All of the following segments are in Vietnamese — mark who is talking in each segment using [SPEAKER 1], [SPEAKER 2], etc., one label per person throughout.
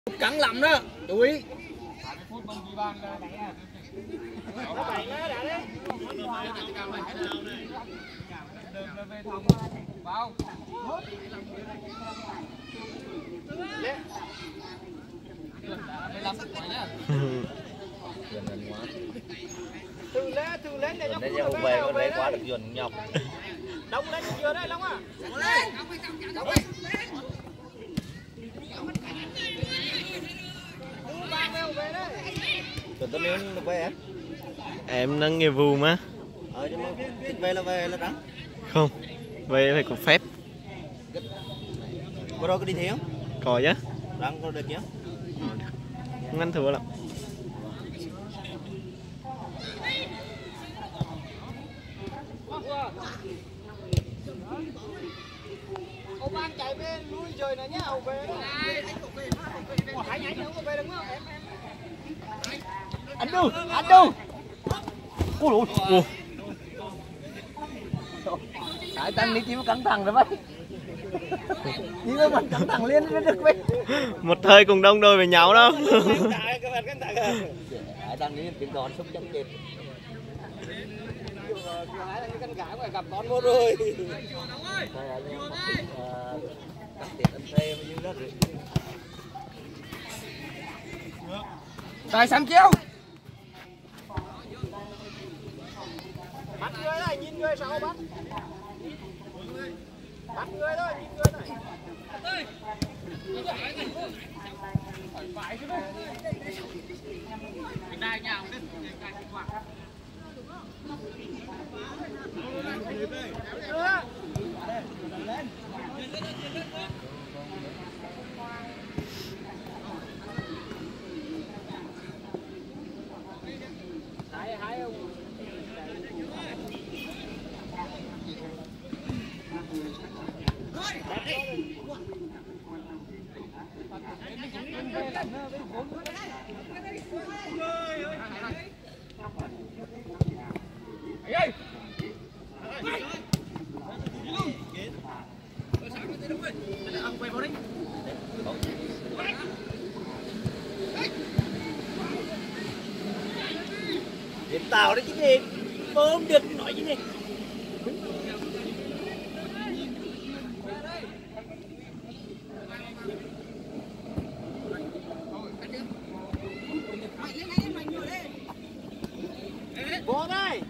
[SPEAKER 1] Cắn lắm đó, chú ý.
[SPEAKER 2] Từ lên để nhóc về con đấy quá được dồn nhọc. Đông lên chưa đấy Long à. Tuần tới đến được về
[SPEAKER 3] em đang nghiệp vụ mà.
[SPEAKER 2] Nhưng mà về là rắn.
[SPEAKER 3] Không, về phải có phép.
[SPEAKER 2] Vừa rồi có đi theo?
[SPEAKER 3] Có chứ.
[SPEAKER 2] Rắn có được chứ?
[SPEAKER 3] Không ăn thua lắm.
[SPEAKER 1] Ông An chạy về lui trời này nhá, ông về. Hãy nhảy nữa về đúng không? Anh đâu? Ôi ôi. Cái tăng đi chịu căng thẳng rồi vậy. Nhưng mà mình căng thẳng liên mới được vậy.
[SPEAKER 3] Một thời cùng đông đôi với nhau đâu.
[SPEAKER 2] Cái tăng đi tiếng đòn xúc chấm chết.
[SPEAKER 1] Hai thằng canh cả gặp con mua rồi.
[SPEAKER 2] Cắt tiền anh xe mà dư đó rồi.
[SPEAKER 1] Tài sản chiêu. Bắt người này, nhìn người sao bắt. Bắt người thôi, nhìn người này. Phải chứ đấy. Đai nhào lên, cài quạt.
[SPEAKER 2] Điểm tàu đấy chứ gì. Không được nói gì đi.
[SPEAKER 1] Vô đây.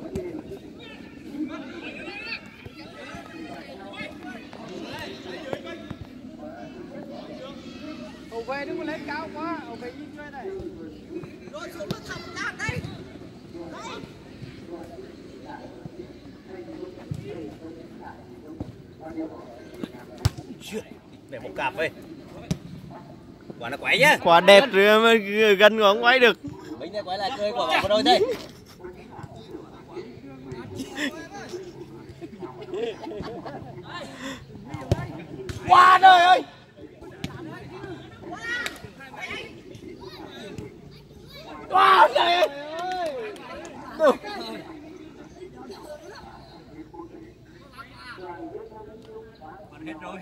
[SPEAKER 1] Ông về đừng có lên cao quá, ông về nhìn người này. Rồi xuống nước thầm ra đây.
[SPEAKER 2] Để một cặp đi. Quả nó quậy nhá.
[SPEAKER 3] Quả đẹp rồi mà gần không quay được.
[SPEAKER 2] Bây giờ quay lại chơi quả vào đôi thôi.
[SPEAKER 1] Qua đời ơi. Wow, trời ơi.
[SPEAKER 2] Còn hết rồi.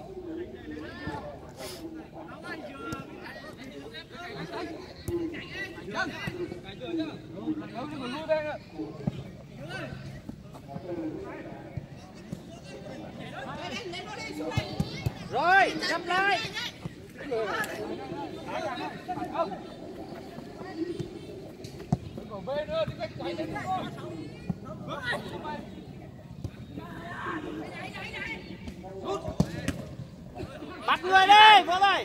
[SPEAKER 1] Rồi, chậm lại. Bắt người đi, Phương ơi.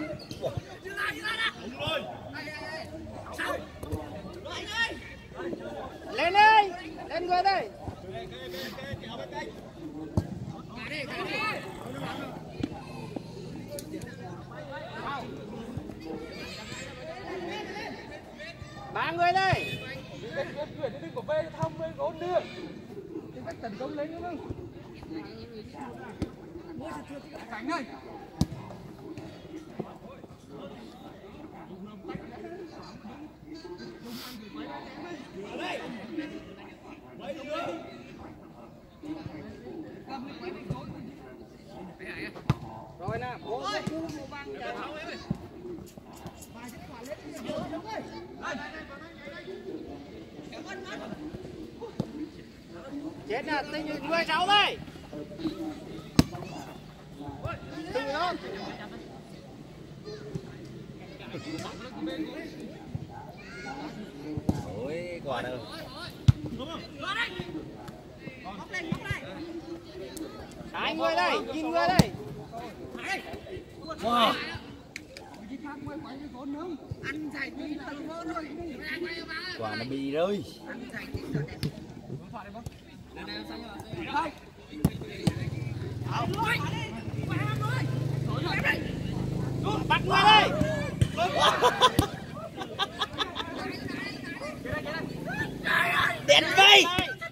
[SPEAKER 1] Lên đi, lên người đây. Ba người đây. Đừng có về thông với gỗ nữa. Đừng cách tấn công lên nữa không? Cảnh ơi. Rồi nè, bố văng Chết nè, tình người cháu đây. Từ đó.
[SPEAKER 2] Ôi, quả đâu.
[SPEAKER 1] Hai người đây, nhìn người đây.
[SPEAKER 2] Wow. Quả nó bị rồi.
[SPEAKER 1] Bắt người đây.
[SPEAKER 2] Đến vây.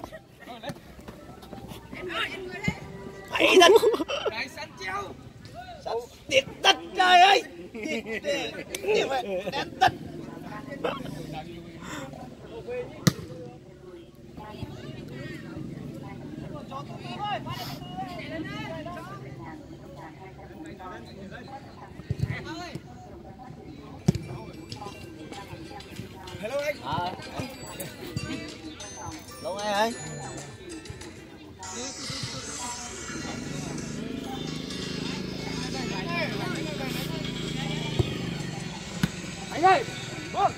[SPEAKER 2] Hãy thật. Tiệt tất trời ơi. Đến tất.
[SPEAKER 1] Hello anh.
[SPEAKER 2] Lâu ngày anh.
[SPEAKER 1] Anh ơi. Vâng.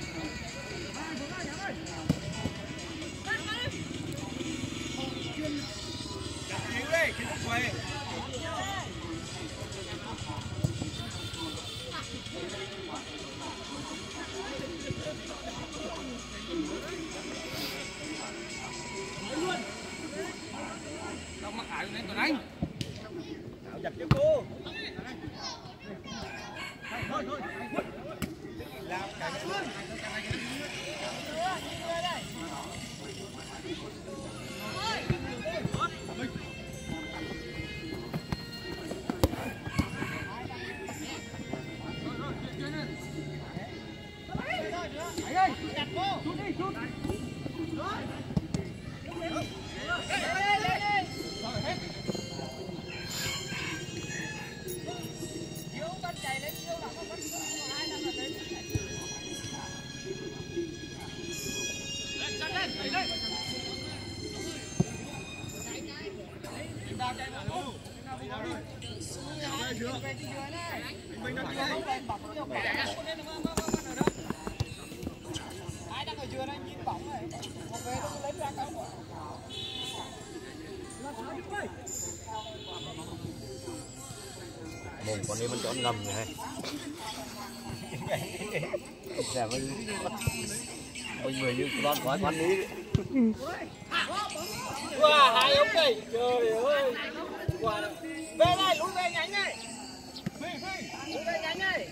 [SPEAKER 1] Anh chặt cho cô. Anh ơi, chặt cô. Chút đi, chút. Ai đang ở dưới đây nhìn bóng này, một về nó lấy ra cao quả.
[SPEAKER 2] Mồm con đi vẫn chọn ngầm này hay. Dạ vâng. Ôi người như con quá con đi.
[SPEAKER 1] Wow, hai ông này, trời ơi. Wow. Về đây, lùi về nhánh này. Lùi về nhánh này.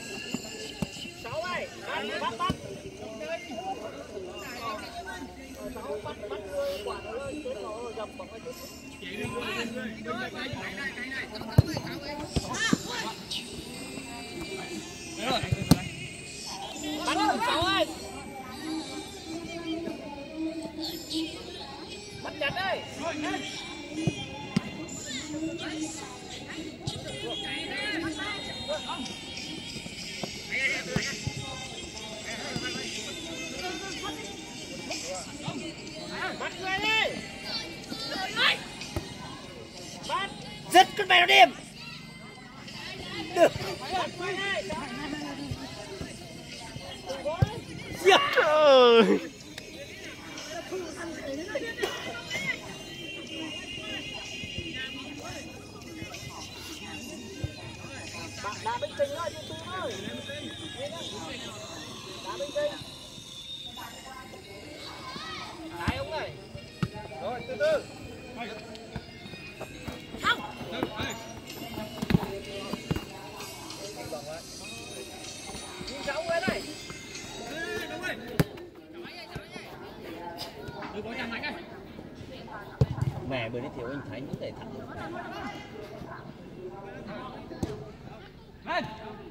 [SPEAKER 1] 6 này, bắt. 6 bắt người quả nó lên, chết nó dập bóng cái chút. Bắn rồi, 6 ơi. Bắt chặt đây. Bắt người đi. Bắt.
[SPEAKER 2] Giật con mèo đêm. Được.
[SPEAKER 1] Bắt người đi.
[SPEAKER 3] Giật ơi.
[SPEAKER 1] Bạn đá bình tĩnh thôi, từ từ thôi. Đá bình tĩnh. Hai ông này. Rồi, từ từ. Không. Nhìn cháu người này. Đúng rồi. Đừng có chạm đánh này.
[SPEAKER 2] Mẹ bữa đi thiếu anh Thánh cũng để thẳng.
[SPEAKER 1] Lên.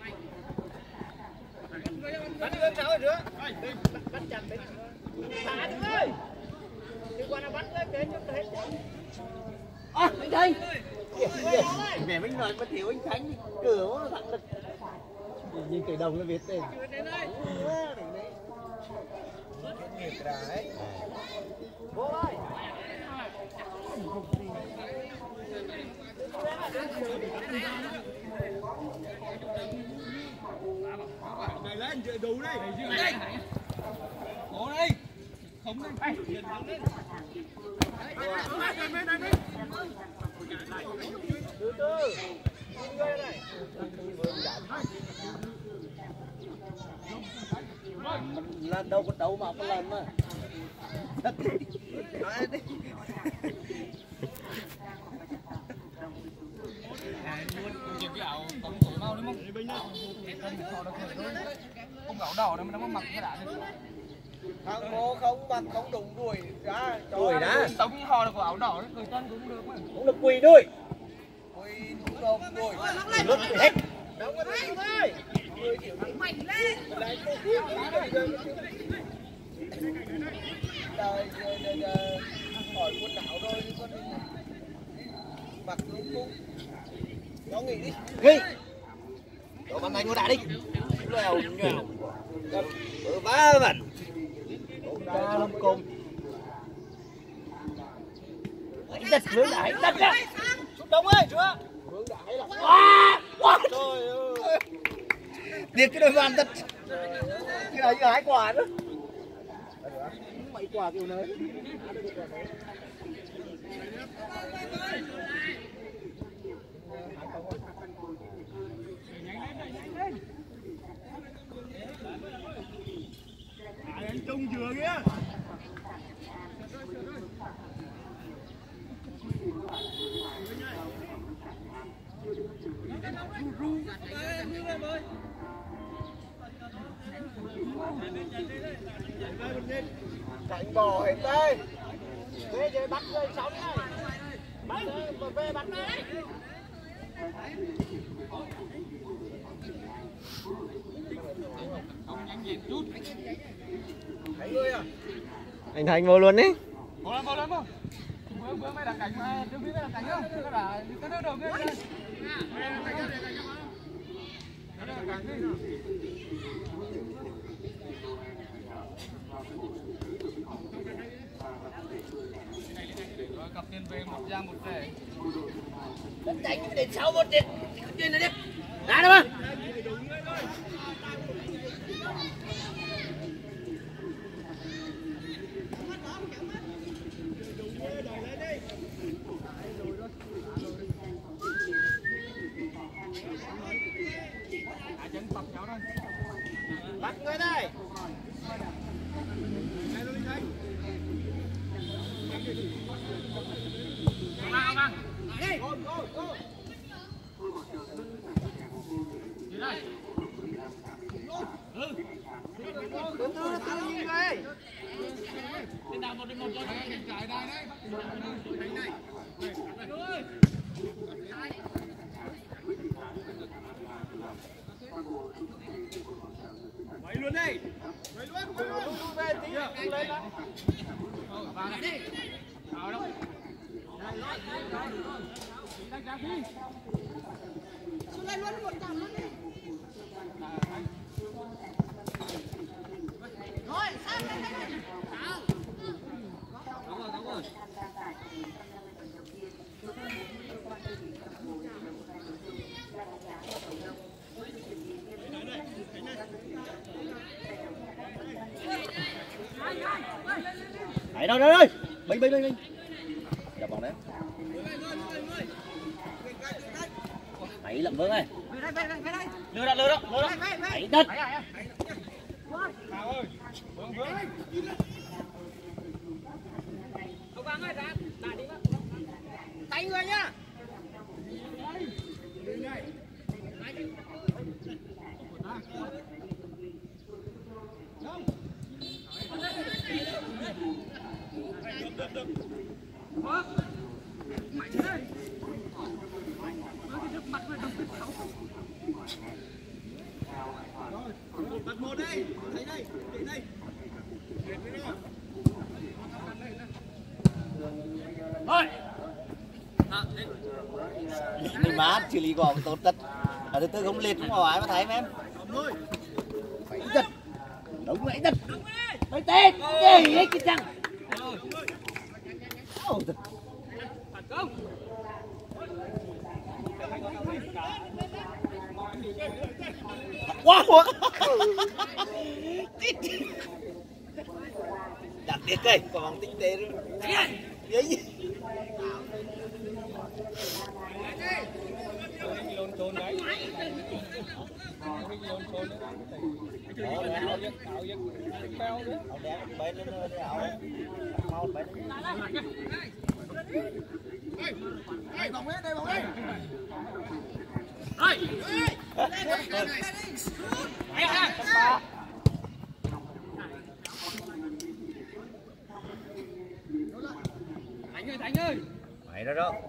[SPEAKER 1] Bắt được cháu rồi nữa. Bắt chặt đấy. Thả đứng ơi. Đừng qua nào bắt lên để cho hết.
[SPEAKER 2] Anh Thánh. Mẹ mình nói mà thiếu anh Thánh cửa nó thẳng được. Nhìn cái đồng nó biết tên.
[SPEAKER 1] Vô ơi. Này lên đủ đây. Đây. Ngồi đi. Không đi. Từ từ. Này.
[SPEAKER 2] Lần đâu có đấu mà một lần mà. Nói đi.
[SPEAKER 1] Không gạo đỏ đâu mà nó mặc cái đá này.
[SPEAKER 2] Thằng bố không mặc không đụng đuổi ra.
[SPEAKER 1] Đuổi đã. Tống họ là của áo đỏ đấy, cười chân cũng được mà.
[SPEAKER 2] Cũng được quỳ đuổi. Quỳ cũng đâu đuổi. Lướt hết. Đâu có thấy thôi. Mạnh lên. Đời hỏi quần áo rồi con mặc lung tung. Nó nghỉ đi. Nghỉ. Đồ bàn tay ngồi đại đi. Lèo nhèo. Bữa bá mình. Ca lông cung. Hãy đất hướng đại đất á.
[SPEAKER 1] Xuống đông ơi, chưa?
[SPEAKER 2] Hướng đại là. Wow. Trời ơi. Điệt cái đôi van đất. Cái này như hái quả nữa. Mấy quả kiểu này.
[SPEAKER 1] Anh Trung vừa kìa.
[SPEAKER 2] Cảnh bò hết đây.
[SPEAKER 1] Về về bắt rồi xong này. Bắt rồi về bắt này.
[SPEAKER 3] Anh Thành vô luôn đấy.
[SPEAKER 1] Vô lên không? Bữa mới đặt cảnh mà, chưa biết đặt cảnh không? Nó đã cái đầu kia đây. Rồi cặp tiền về một giang một rể.
[SPEAKER 2] Đánh đánh đến 6 một tiền. Tiền này đi. Ra đâu mà.
[SPEAKER 1] Bắt người đây. Mày luôn đi. Mày luôn về tí lên đó. Vào đây đi. Vào đâu. Xuống lên luôn một tầm luôn đi. Thôi, sang đây đây. Đúng rồi.
[SPEAKER 2] Đấy đâu đâu ơi. Bình. Chào bọn đấy. Đấy lậm vỡ này. Lừa đó. Đấy đất.
[SPEAKER 1] Ông Vàng ơi, ra đi bác. Tay người nhá. Bắt một đây, thấy đây, đây. Thôi.
[SPEAKER 2] Mình mát xử lý gọn tốt tất. Ở thứ tư không liệt không hỏi mà thấy em. Phải giật. Đúng vậy giật. Đấy tết. Gì ấy cái chăng. Wow. Đặt tiết cây, còn bằng tinh tế rồi. Đấy.
[SPEAKER 1] Lôn trôn đấy. Lôn trôn đấy. Đó là áo giấc béo đấy.
[SPEAKER 2] Áo đen bay lên áo mau bay. Đây bóng đấy, đây bóng đấy.
[SPEAKER 1] Ơi. Hay ha. Thành ơi.
[SPEAKER 2] Mày đó đó.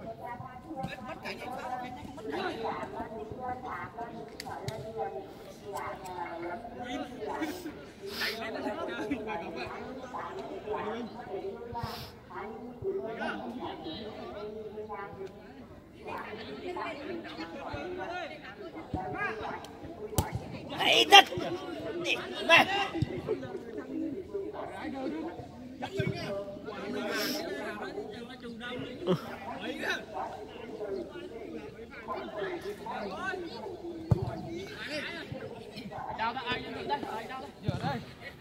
[SPEAKER 2] Hãy đất. Này.
[SPEAKER 1] Đào ra ai đây? Đào đây. Giờ đây.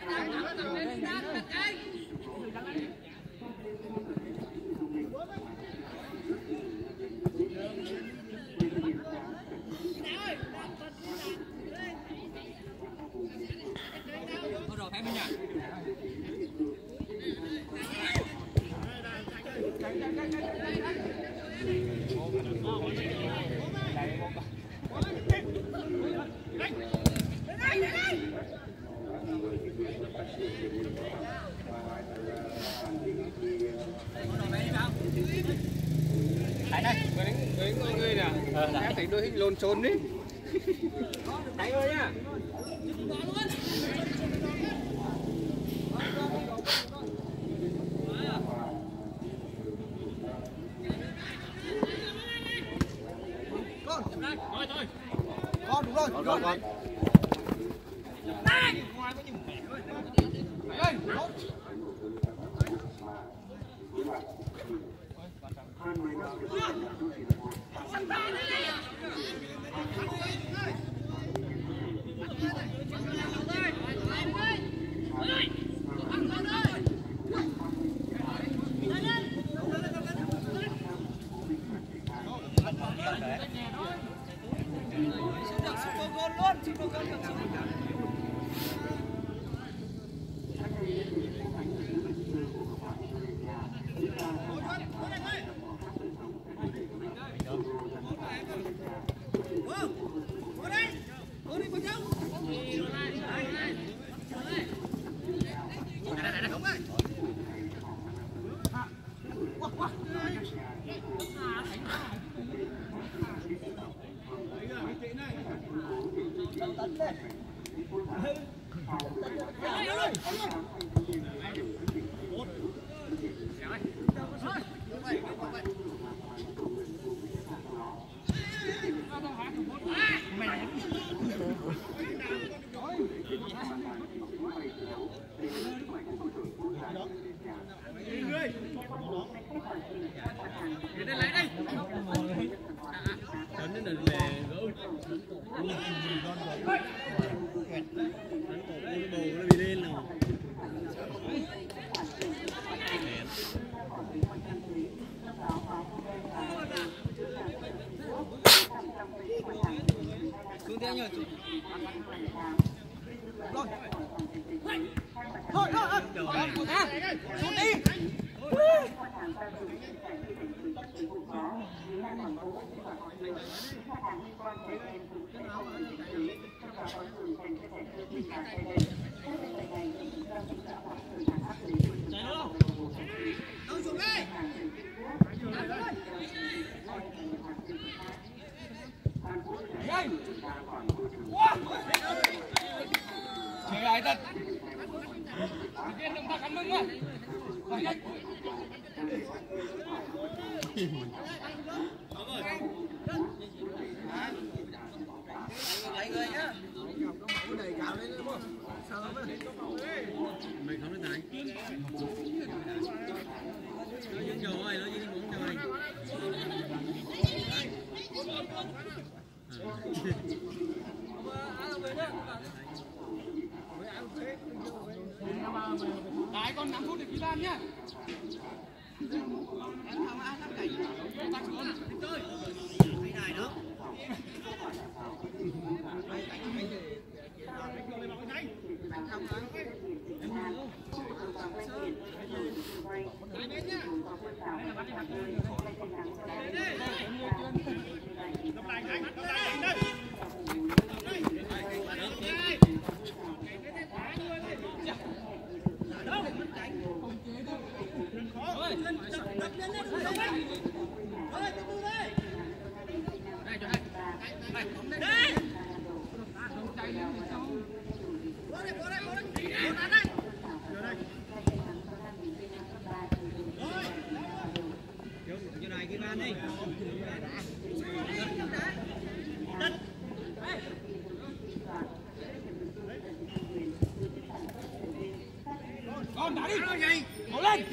[SPEAKER 1] Rồi thấy mình nhỉ? Đấy mọi người nè, em thấy đôi hình lồn xôn đi. Thấy rồi nhá.
[SPEAKER 2] Con đúng rồi. Con.
[SPEAKER 1] Chơi ai thật? Tiên đừng ta cắn mưng quá. Phải nhanh.
[SPEAKER 2] Lấy người nhá. Đầy gạo lên đúng không? Sờ với. Mày không đến này. Nó dính vô rồi, nó dính muốn rồi.
[SPEAKER 1] Đấy, còn 5 phút để ký ban nhá. Con đá đi. Cố lên.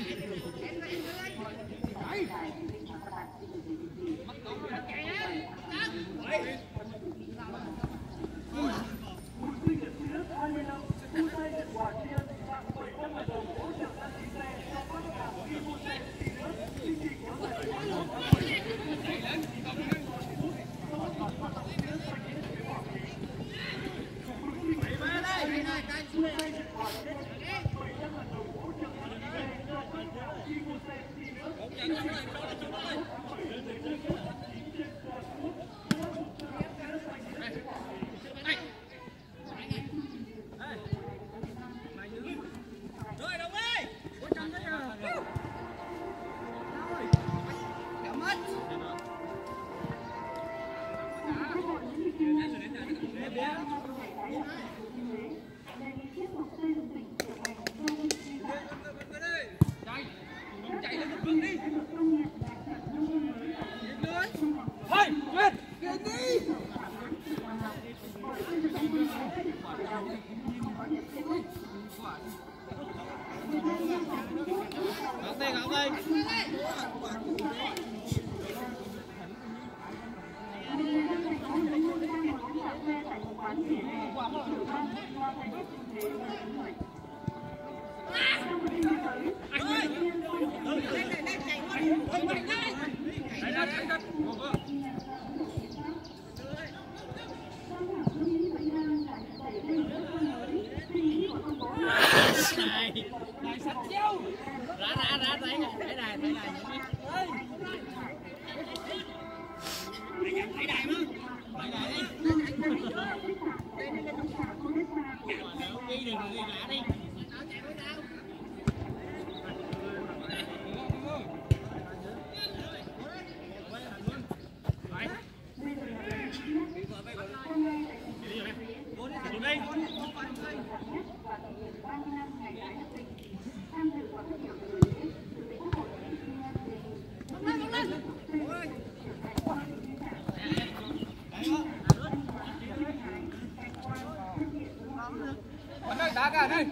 [SPEAKER 1] Đá cả đây.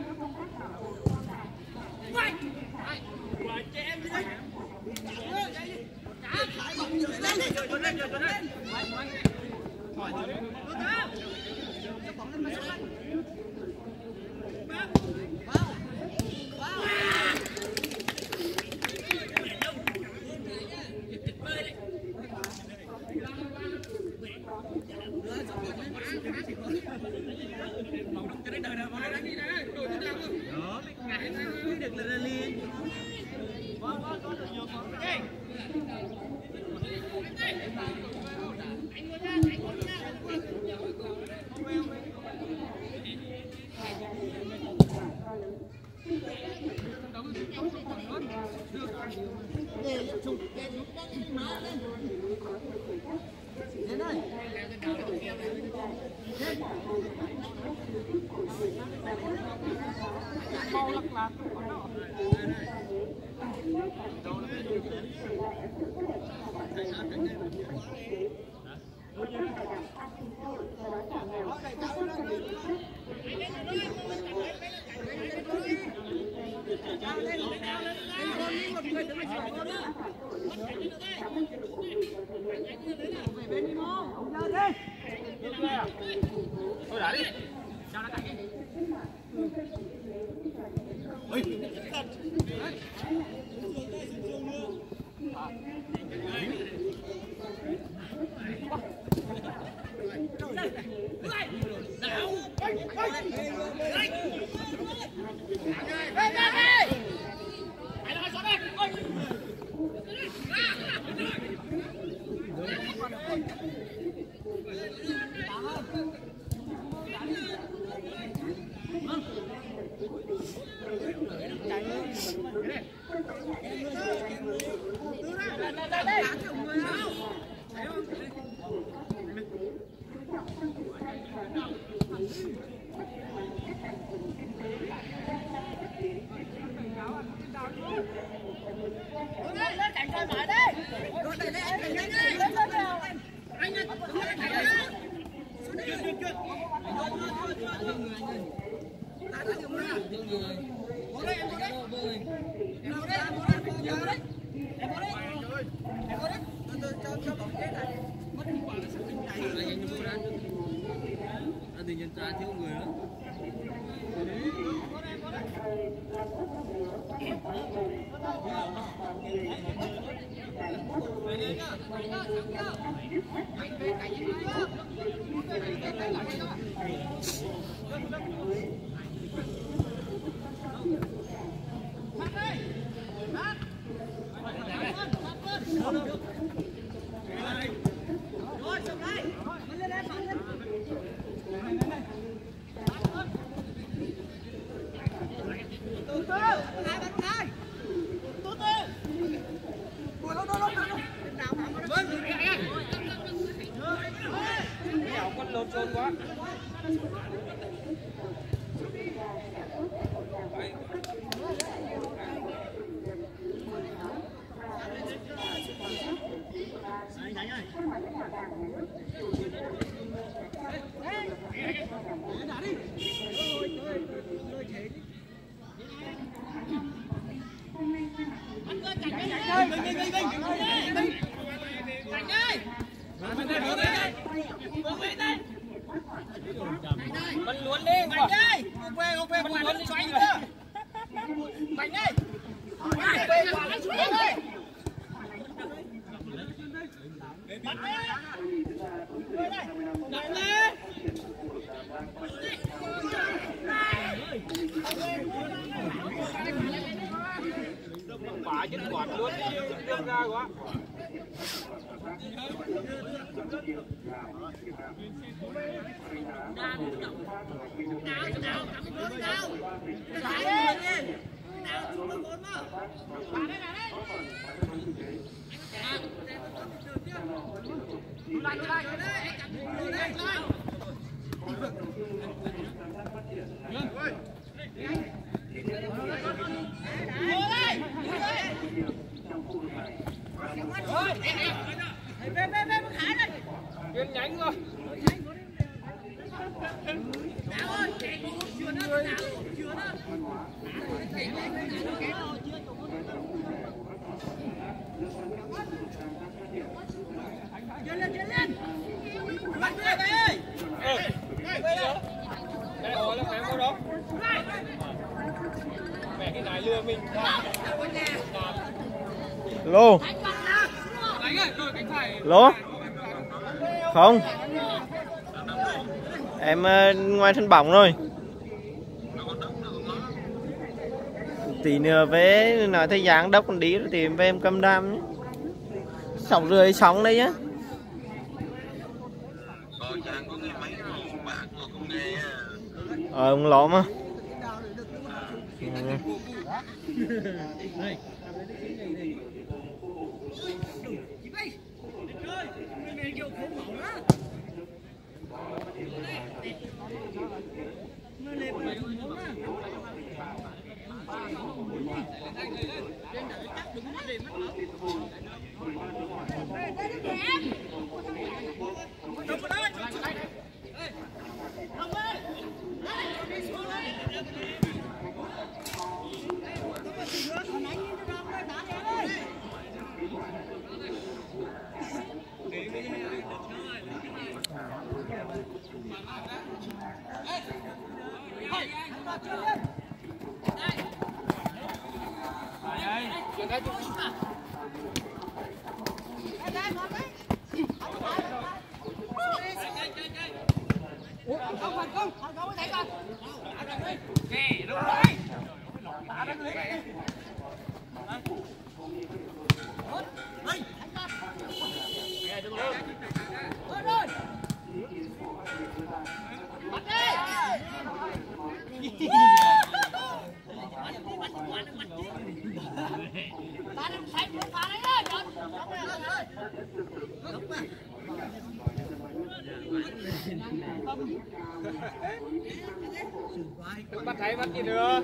[SPEAKER 1] Thôi đã đi. Mình luôn đi, Mạnh ơi. Không về, mình luôn đi xoay nữa. Mạnh ơi. Về quả nó xuống ơi. Mạnh ơi. Về đây. Mạnh lên. Quả chứ quả luôn đi, đưa ra quá. Viên nhánh rồi. Chuyển lên. Bắt về đây. Đây rồi, em đâu đó. Mẹ cái này lừa mình.
[SPEAKER 3] Lô. Lô. Không. Em ngoài sân bóng rồi. Tí nữa về nói thấy dáng đốc còn đi thì về em cầm đam nhé. 6 rưỡi sóng đây nhá. Ông ló mà.
[SPEAKER 1] Bắt thấy bắt gì nữa.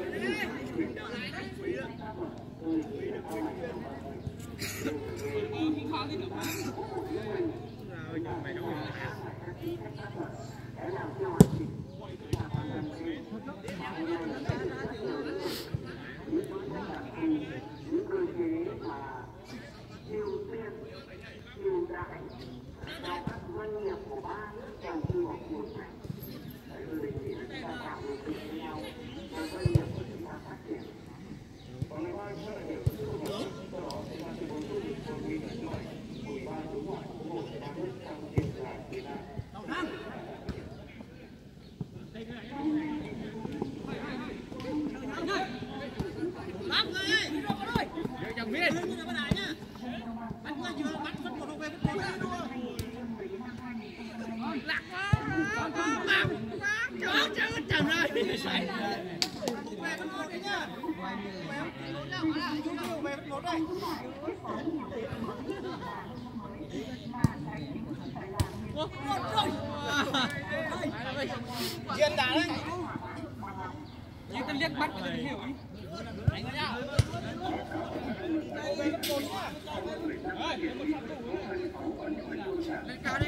[SPEAKER 1] Diên đá đấy. Chỉ cần liếc mắt là hiểu. Đánh vào nhau. Lên cao đi.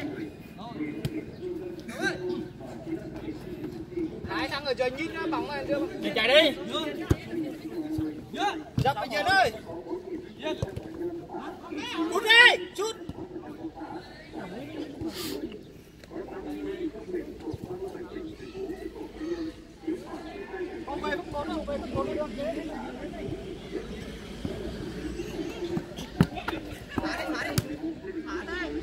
[SPEAKER 1] Hai thằng ở trời nhít nó bóng này đưa. Chạy đi. Dập bây giờ ơi. Cút đi, chút. Ông về phút 4 đâu, về phút 4 được. Phá đi. Phá đây.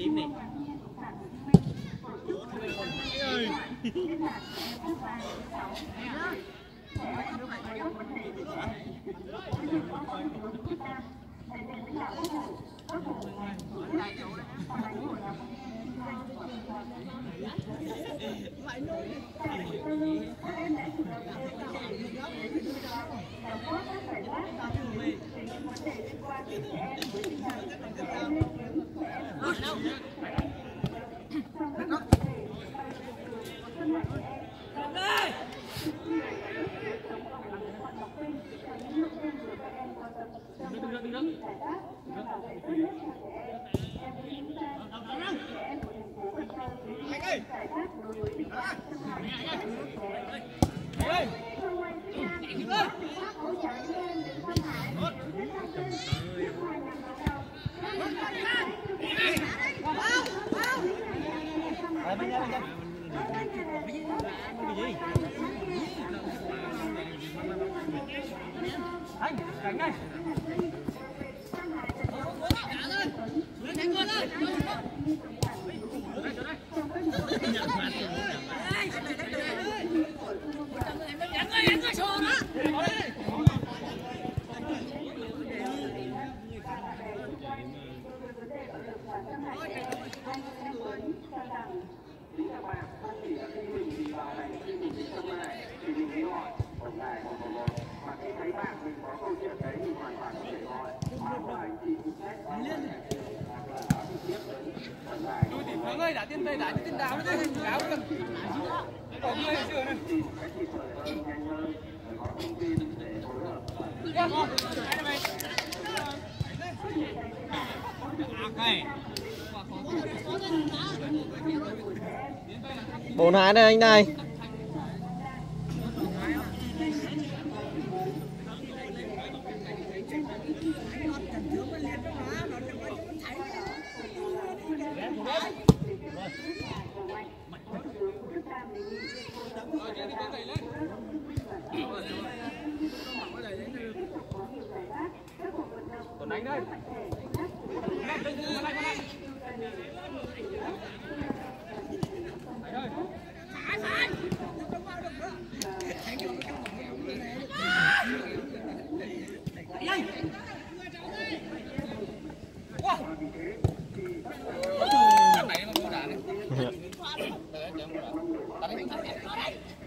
[SPEAKER 1] tím này. Anh, cảnh này. Ơi đã tiên tây đã tiên đáo đấy đáo cần có người chưa này
[SPEAKER 3] bốn hai đây anh này.
[SPEAKER 1] Còn đánh đây. Cái này mà cô đá này.